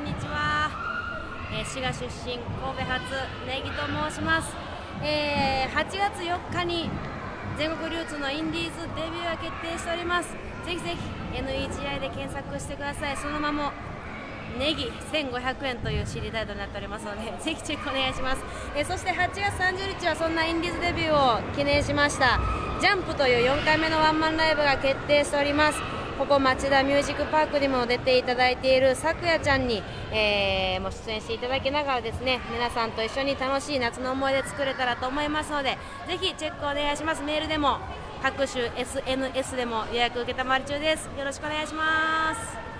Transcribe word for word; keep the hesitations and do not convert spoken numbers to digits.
んにちは、えー、滋賀出身、神戸発ネギと申します。えー、はちがつよっかに全国流通のインディーズデビューが決定しております。ぜひぜひ エヌイージーアイ で検索してください。そのままネギせんごひゃくえんという シーディー タイトルになっておりますので、ぜひチェックお願いします。えー、そしてはちがつさんじゅうにちはそんなインディーズデビューを記念しましたジャンプというよんかいめのワンマンライブが決定しております。ここ町田ミュージックパークにも出ていただいているさくやちゃんに、えー、も出演していただきながらですね、皆さんと一緒に楽しい夏の思い出作れたらと思いますので、ぜひチェックお願いします。メールでも各種 エスエヌエス でも予約受けたまり中です。よろしくお願いします。